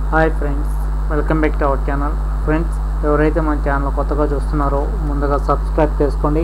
Hi friends, welcome back to our channel. Friends, ఎవరైతే మన channel కొత్తగా చూస్తున్నారో ముందుగా సబ్స్క్రైబ్ చేసుకోండి.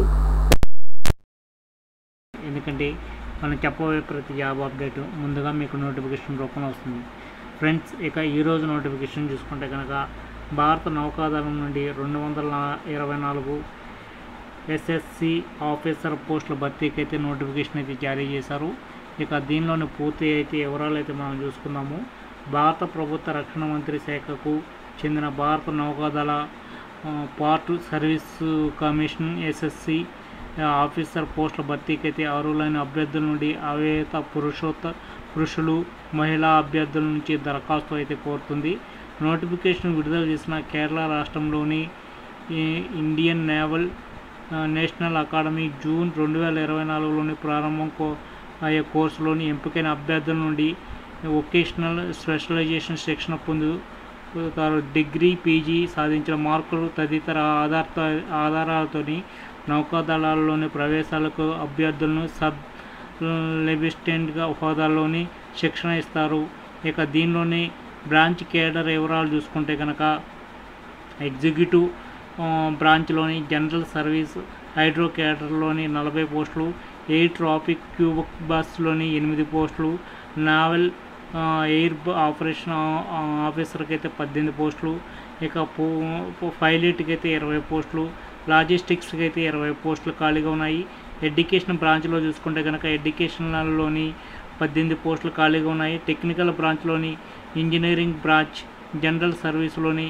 ఎందుకంటే మనం చెప్పబోయే ప్రతి జాబ్ అప్డేట్ ముందుగా మీకు నోటిఫికేషన్ రూపంలో వస్తుంది. ఫ్రెండ్స్, ఇక ఈరోజు నోటిఫికేషన్ చూసుకుంటే కనుక భారత నౌకాదళం నుండి 224 ఎస్ఎస్సి ఆఫీసర్ పోస్టుల భర్తీకి అయితే నోటిఫికేషన్ అయితే జారీ చేశారు. ఇక దీనిలోని పూర్తి అయితే వివరాలు అయితే మనం చూసుకుందాము. భారత ప్రభుత్వ రక్షణ మంత్రి శాఖకు చెందిన భారత నౌకాదళ part service commission SSC officer పోస్టుల భర్తీకి అయితే అర్హులైన అభ్యర్థుల నుండి అవేత పురుషులు మహిళా అభ్యర్థుల నుంచి దరఖాస్తు అయితే కోరుతుంది. నోటిఫికేషన్ విడుదల చేసిన కేరళ రాష్ట్రంలోని ఇండియన్ నేషనల్ అకాడమీ జూన్ 2024లోని ప్రారంభం అయ్యే కోర్సులోని ఎంపికైన అభ్యర్థుల నుండి వొకేషనల్ స్పెషలైజేషన్ శిక్షణ పొందుతారు. డిగ్రీ, పీజీ సాధించిన మార్కులు తదితర ఆధారాలతోని నౌకాదళాల్లోని ప్రవేశాలకు అభ్యర్థులను సబ్ లెఫ్టినెంట్గా హోదాలోని శిక్షణ ఇస్తారు. ఇక దీనిలోని బ్రాంచ్ కేడర్ వివరాలు చూసుకుంటే కనుక ఎగ్జిక్యూటివ్ బ్రాంచ్లోని జనరల్ సర్వీస్ హైడ్రో కేడర్లోని 40 పోస్టులు, ఎయిర్ ట్రాఫిక్ క్యూబక్ బస్లోని 8 పోస్టులు, నావల్ ఎయిర్ ఆపరేషన్ ఆఫీసర్కి అయితే 18 పోస్టులు, ఇక పైలట్కి అయితే 20 పోస్టులు, లాజిస్టిక్స్కి అయితే 20 పోస్టులు ఖాళీగా ఉన్నాయి. ఎడ్యుకేషన్ బ్రాంచ్లో చూసుకుంటే కనుక ఎడ్యుకేషన్లోని 18 పోస్టులు ఖాళీగా ఉన్నాయి. టెక్నికల్ బ్రాంచ్లోని ఇంజనీరింగ్ బ్రాంచ్, జనరల్ సర్వీస్లోని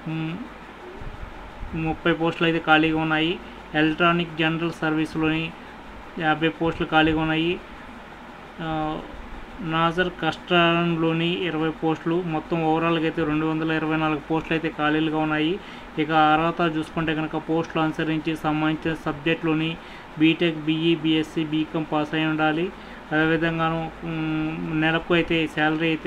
30 పోస్టులు అయితే ఖాళీగా ఉన్నాయి. ఎలక్ట్రానిక్ జనరల్ సర్వీస్లోని 50 పోస్టులు ఖాళీగా ఉన్నాయి. నాజర్ కస్టమ్లోని 20 పోస్టులు, మొత్తం ఓవరాల్గా అయితే 224 పోస్టులు అయితే ఖాళీలుగా ఉన్నాయి. ఇక అర్హత చూసుకుంటే కనుక పోస్టులు అనుసరించి సంబంధించిన సబ్జెక్టులోని BTech, BE, BSc, BCom pass అయి ఉండాలి. అదేవిధంగాను నెలకు అయితే శాలరీ అయితే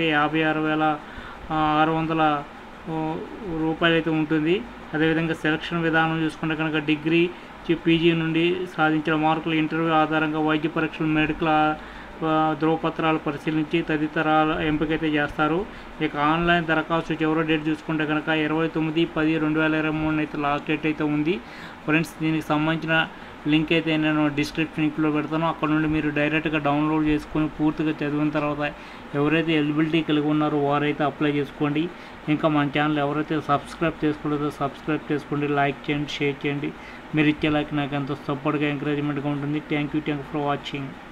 56,600 రూపాయలు అయితే ఉంటుంది. అదేవిధంగా సెలక్షన్ విధానం చూసుకుంటే కనుక డిగ్రీ, పీజీ నుండి సాధించిన మార్కుల ఇంటర్వ్యూ ఆధారంగా వైద్య పరీక్షలు, మెడికల్ ధ్రువపత్రాలు పరిశీలించి తదితర ఎంపికైతే చేస్తారు. ఇక ఆన్లైన్ దరఖాస్తు చివరి డేట్ చూసుకుంటే కనుక 29/10/2023 అయితే లాస్ట్ డేట్ అయితే ఉంది. ఫ్రెండ్స్, దీనికి సంబంధించిన లింక్ అయితే నేను డిస్క్రిప్షన్లో పెడతాను. అక్కడ నుండి మీరు డైరెక్ట్గా డౌన్లోడ్ చేసుకొని పూర్తిగా చదివిన తర్వాత ఎవరైతే ఎలిజిబిలిటీ కలిగి ఉన్నారో వారైతే అప్లై చేసుకోండి. ఇంకా మన ఛానల్ ఎవరైతే సబ్స్క్రైబ్ చేసుకోలేదో సబ్స్క్రైబ్ చేసుకోండి, లైక్ చేయండి, షేర్ చేయండి. మీరు ఇచ్చే లైక్ నాకు ఎంతో సపోర్ట్గా, ఎంకరేజ్మెంట్గా ఉంటుంది. Thank you for watching.